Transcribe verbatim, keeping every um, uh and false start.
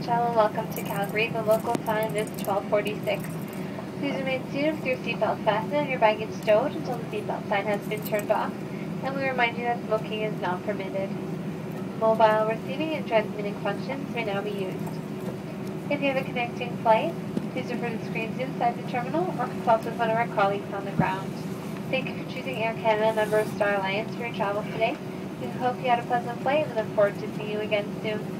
Travel, welcome to Calgary. The local time is twelve forty-six. Please remain seated with your seatbelt fastened and your baggage stowed until the seatbelt sign has been turned off, and we remind you that smoking is not permitted. Mobile receiving and transmitting functions may now be used. If you have a connecting flight, please refer to the screens inside the terminal or consult with one of our colleagues on the ground. Thank you for choosing Air Canada, member of Star Alliance, for your travels today. We hope you had a pleasant flight and we look forward to seeing you again soon.